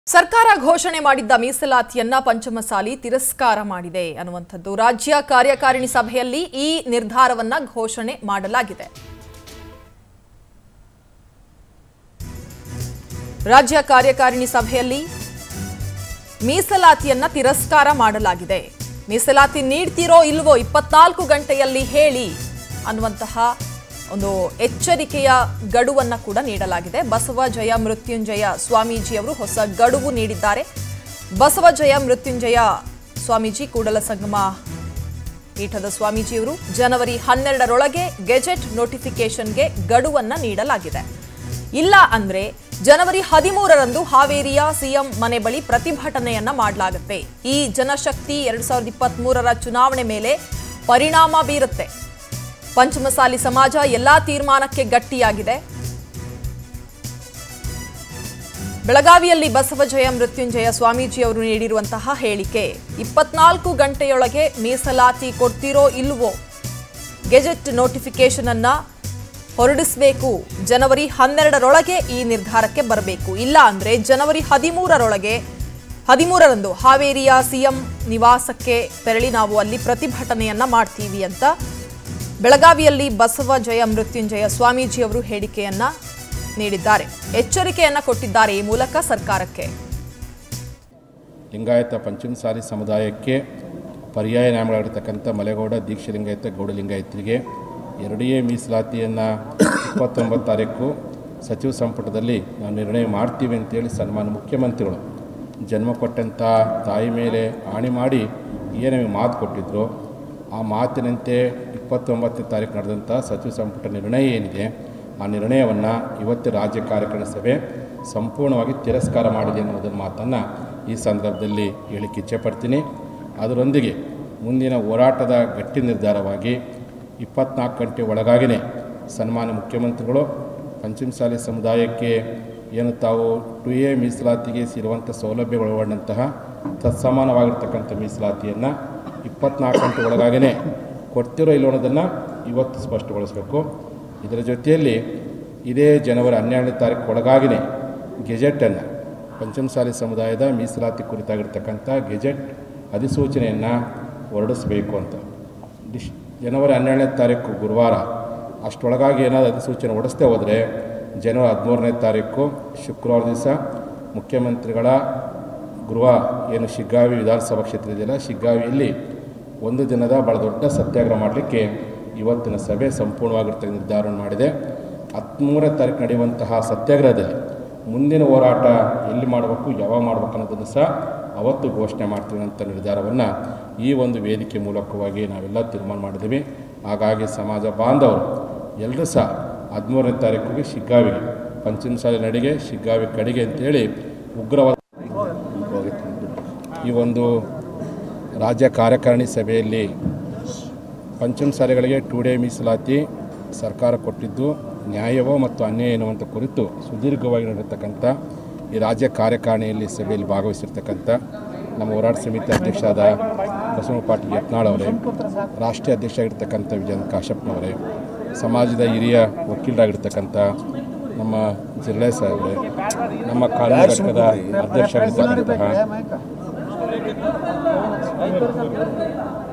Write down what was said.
ಸರ್ಕಾರ ಘೋಷಣೆ ಮಾಡಿದ್ದ ಮೀಸಲಾತಿಯನ್ನ ಪಂಚಮಸಾಲಿ ತಿರಸ್ಕಾರ ಮಾಡಿದೆ ಅನ್ನುವಂಥದ್ದು ರಾಜ್ಯ ಕಾರ್ಯಕಾರಿಣಿ ಸಭೆಯಲ್ಲಿ ಈ ನಿರ್ಧಾರವನ್ನ ಘೋಷಣೆ ಮಾಡಲಾಗಿದೆ. ರಾಜ್ಯ ಕಾರ್ಯಕಾರಿಣಿ ಸಭೆಯಲ್ಲಿ ಮೀಸಲಾತಿಯನ್ನ ತಿರಸ್ಕಾರ ಮಾಡಲಾಗಿದೆ. ಮೀಸಲಾತಿ ನೀಡ್ತಿರೋ ಇಲ್ವೋ 24 ಗಂಟೆಯಲ್ಲಿ ಹೇಳಿ ಅನ್ನುವಂತಹ ಒಂದು ಎಚ್ಚರಿಕೆಯ ಗಡುವನ್ನು ಕೂಡ ನೀಡಲಾಗಿದೆ. ಬಸವ ಜಯ ಮೃತ್ಯುಂಜಯ ಸ್ವಾಮೀಜಿ ಅವರು ಹೊಸ ಗಡುವು ನೀಡಿದ್ದಾರೆ. ಬಸವ ಜಯ ಮೃತ್ಯುಂಜಯ ಸ್ವಾಮೀಜಿ ಕೂಡಲ ಸಂಗಮ ಪೀಠದ ಸ್ವಾಮೀಜಿಯವರು ಜನವರಿ 12ರೊಳಗೆ ಗೆಜೆಟ್ ನೋಟಿಫಿಕೇಶನ್ಗೆ ಗಡುವನ್ನು ನೀಡಲಾಗಿದೆ. ಇಲ್ಲ ಅಂದ್ರೆ ಜನವರಿ 13ರಂದು ಹಾವೇರಿಯ ಸಿಎಂ ಮನೆ ಬಳಿ ಪ್ರತಿಭಟನೆಯನ್ನ ಮಾಡಲಾಗುತ್ತೆ. ಈ ಜನಶಕ್ತಿ 2023ರ ಚುನಾವಣೆ ಮೇಲೆ ಪರಿಣಾಮ ಬೀರುತ್ತೆ. ಪಂಚಮಸಾಲಿ ಸಮಾಜ ಎಲ್ಲಾ ತೀರ್ಮಾನಕ್ಕೆ ಗಟ್ಟಿಯಾಗಿದೆ. ಬೆಳಗಾವಿಯಲ್ಲಿ ಬಸವಜಯ ಮೃತ್ಯುಂಜಯ ಸ್ವಾಮೀಜಿ ಅವರು ನೀಡಿರುವಂತಹ ಹೇಳಿಕೆ 24 ಗಂಟೆಯೊಳಗೆ ಮೀಸಲಾತಿ ಕೊಡ್ತಿರೋ ಇಲ್ವೋ ಗೆಜೆಟ್ ನೋಟಿಫಿಕೇಶನ್ ಅನ್ನ ಹೊರಡಿಸಬೇಕು. ಜನವರಿ 12ರೊಳಗೆ ಈ ನಿರ್ಧಾರಕ್ಕೆ ಬರಬೇಕು. ಇಲ್ಲ ಅಂದ್ರೆ ಜನವರಿ 13ರಂದು ಹಾವೇರಿಯ ಸಿಎಂ ನಿವಾಸಕ್ಕೆ ತೆರಳಿ ನಾವು ಅಲ್ಲಿ ಪ್ರತಿಭಟನೆಯನ್ನ ಮಾಡ್ತೀವಿ ಅಂತ ಬೆಳಗಾವಿಯಲ್ಲಿ ಬಸವ ಜಯ ಮೃತ್ಯುಂಜಯ ಸ್ವಾಮೀಜಿ ಅವರು ಹೇಳಿಕೆಯನ್ನ ನೀಡಿದ್ದಾರೆ. ಎಚ್ಚರಿಕೆಯನ್ನ ಕೊಟ್ಟಿದ್ದಾರೆ ಈ ಮೂಲಕ ಸರ್ಕಾರಕ್ಕೆ. ಲಿಂಗಾಯತ ಪಂಚಮಸಾಲಿ ಸಮುದಾಯಕ್ಕೆ ಪರ್ಯಾಯ ನ್ಯಾಯಗಳಾಗಿರ್ತಕ್ಕಂಥ ಮಲೆಗೌಡ ದೀಕ್ಷಾ ಲಿಂಗಾಯತ ಗೌಡ ಲಿಂಗಾಯತರಿಗೆ 2A ಮೀಸಲಾತಿಯನ್ನು 29 ತಾರೀಕು ಸಚಿವ ಸಂಪುಟದಲ್ಲಿ ನಾವು ನಿರ್ಣಯ ಮಾಡ್ತೀವಿ ಅಂತೇಳಿ ಸನ್ಮಾನ್ಯ ಮುಖ್ಯಮಂತ್ರಿಗಳು ಜನ್ಮ ಕೊಟ್ಟಂಥ ತಾಯಿ ಮೇಲೆ ಆಣೆ ಮಾಡಿ ಏನು ಮಾತು ಕೊಟ್ಟಿದ್ರು ಆ ಮಾತಿನಂತೆ 29ನೇ ತಾರೀಕು ನಡೆದಂಥ ಸಚಿವ ಸಂಪುಟ ನಿರ್ಣಯ ಏನಿದೆ ಆ ನಿರ್ಣಯವನ್ನು ಇವತ್ತು ರಾಜ್ಯ ಕಾರ್ಯಕಾರಿಣಿ ಸಭೆ ಸಂಪೂರ್ಣವಾಗಿ ತಿರಸ್ಕಾರ ಮಾಡಿದೆ ಅನ್ನೋದನ್ನು ಮಾತನ್ನು ಈ ಸಂದರ್ಭದಲ್ಲಿ ಹೇಳಿಕ್ಕೆ ಇಚ್ಛೆಪಡ್ತೀನಿ. ಅದರೊಂದಿಗೆ ಮುಂದಿನ ಹೋರಾಟದ ಗಟ್ಟಿ ನಿರ್ಧಾರವಾಗಿ 24 ಗಂಟೆ ಒಳಗಾಗಿಯೇ ಸನ್ಮಾನ್ಯ ಮುಖ್ಯಮಂತ್ರಿಗಳು ಪಂಚಮಸಾಲಿ ಸಮುದಾಯಕ್ಕೆ ಏನು ತಾವು 2A ಮೀಸಲಾತಿಗೆ ಇರುವಂಥ ಸೌಲಭ್ಯಗಳು ಒಳಗೊಂಡಂತಹ ತತ್ಸಮಾನವಾಗಿರ್ತಕ್ಕಂಥ ಮೀಸಲಾತಿಯನ್ನು 24 ಗಂಟೆ ಒಳಗಾಗಿಯೇ ಕೊಡ್ತಿರೋ ಇಲ್ಲ ಅನ್ನೋದನ್ನು ಇವತ್ತು ಸ್ಪಷ್ಟಗೊಳಿಸಬೇಕು. ಇದರ ಜೊತೆಯಲ್ಲಿ ಇದೇ ಜನವರಿ 12ನೇ ತಾರೀಕು ಒಳಗಾಗಿಯೇ ಗೆಜೆಟನ್ನು ಪಂಚಮಸಾಲಿ ಸಮುದಾಯದ ಮೀಸಲಾತಿ ಕುರಿತಾಗಿರ್ತಕ್ಕಂಥ ಗೆಜೆಟ್ ಅಧಿಸೂಚನೆಯನ್ನು ಹೊರಡಿಸಬೇಕು ಅಂತ ಜನವರಿ 12ನೇ ತಾರೀಕು ಗುರುವಾರ ಅಷ್ಟೊಳಗಾಗಿ ಏನಾದರೂ ಅಧಿಸೂಚನೆ ಹೊರಡಿಸದೆ ಹೋದರೆ ಜನವರಿ 13ನೇ ತಾರೀಕು ಶುಕ್ರವಾರ ದಿವಸ ಮುಖ್ಯಮಂತ್ರಿಗಳ ಗೃಹ ಏನು ಶಿಗ್ಗಾವಿ ವಿಧಾನಸಭಾ ಕ್ಷೇತ್ರ ಇದೆಯಲ್ಲ ಶಿಗ್ಗಾವಿಯಲ್ಲಿ ಒಂದು ದಿನದ ಭಾಳ ದೊಡ್ಡ ಸತ್ಯಾಗ್ರಹ ಮಾಡಲಿಕ್ಕೆ ಇವತ್ತಿನ ಸಭೆ ಸಂಪೂರ್ಣವಾಗಿರ್ತಕ್ಕ ನಿರ್ಧಾರವನ್ನು ಮಾಡಿದೆ. 13ನೇ ತಾರೀಕು ನಡೆಯುವಂತಹ ಸತ್ಯಾಗ್ರಹದಲ್ಲಿ ಮುಂದಿನ ಹೋರಾಟ ಎಲ್ಲಿ ಮಾಡಬೇಕು ಯಾವಾಗ ಮಾಡಬೇಕು ಅನ್ನೋದನ್ನು ಸಹ ಅವತ್ತು ಘೋಷಣೆ ಮಾಡ್ತೀವಿ ಅಂತ ನಿರ್ಧಾರವನ್ನು ಈ ಒಂದು ವೇದಿಕೆ ಮೂಲಕವಾಗಿ ನಾವೆಲ್ಲ ತೀರ್ಮಾನ ಮಾಡಿದ್ದೀವಿ. ಹಾಗಾಗಿ ಸಮಾಜ ಬಾಂಧವರು ಎಲ್ಲರೂ ಸಹ 13ನೇ ತಾರೀಕಿಗೆ ಶಿಗ್ಗಾವಿಗೆ ಪಂಚಮಸಾಲಿ ನಡಿಗೆ ಶಿಗ್ಗಾವಿ ಕಡೆಗೆ ಅಂತೇಳಿ ಉಗ್ರವಾದ ಈ ಒಂದು ರಾಜ್ಯ ಕಾರ್ಯಕಾರಿಣಿ ಸಭೆಯಲ್ಲಿ ಪಂಚಮಸಾಲಿಗಳಿಗೆ 2A ಮೀಸಲಾತಿ ಸರ್ಕಾರ ಕೊಟ್ಟಿದ್ದು ನ್ಯಾಯವೋ ಮತ್ತು ಅನ್ಯಾಯ ಎನ್ನುವಂಥ ಕುರಿತು ಸುದೀರ್ಘವಾಗಿ ನಡೆಯತಕ್ಕಂಥ ಈ ರಾಜ್ಯ ಕಾರ್ಯಕಾರಿಣಿಯಲ್ಲಿ ಸಭೆಯಲ್ಲಿ ಭಾಗವಹಿಸಿರ್ತಕ್ಕಂಥ ನಮ್ಮ ಹೋರಾಟ ಸಮಿತಿ ಅಧ್ಯಕ್ಷರಾದ ಬಸವಣ್ಣ ಪಾಟೀಲ್ ಯತ್ನಾಳ್ ಅವರೇ, ರಾಷ್ಟ್ರೀಯ ಅಧ್ಯಕ್ಷ ಆಗಿರ್ತಕ್ಕಂಥ ವಿಜಯಂತ್ ಕಾಶಪ್ಪನವರೇ, ಸಮಾಜದ ಹಿರಿಯ ವಕೀಲರಾಗಿರ್ತಕ್ಕಂಥ ನಮ್ಮ ಜಿಲ್ಲೆ ಸಾಹೇಬ್ರೆ, ನಮ್ಮ ಕಾನೂನು ಘಟಕದ ಅಧ್ಯಕ್ಷ ಆಗಿರ್ತಕ್ಕಂತಹ